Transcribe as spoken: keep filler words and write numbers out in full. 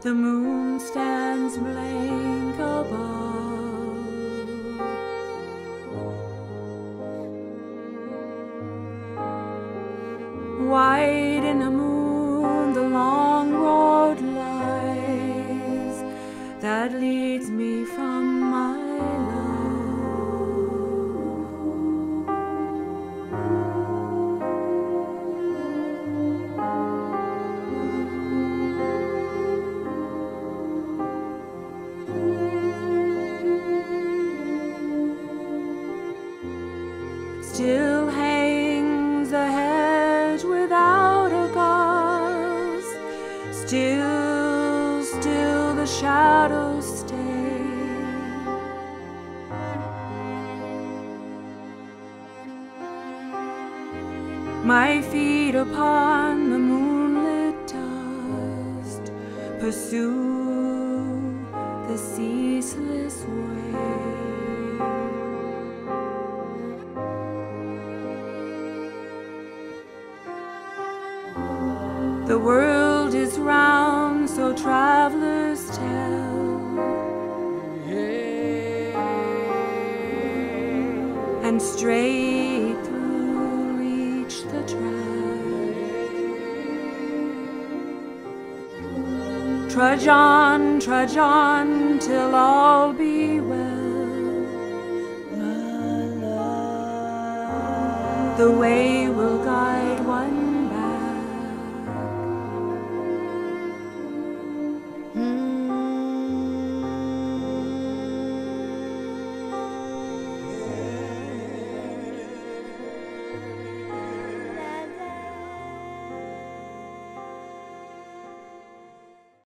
The moon stands blank above. White in the moon, the long road lies that leads me from my still hangs the hedge without a gauze. Still, still the shadows stay. My feet upon the moonlit dust pursue the ceaseless way. The world is round, so travelers tell, and straight through reach the track. Trudge on, trudge on, till all be well. The way will guide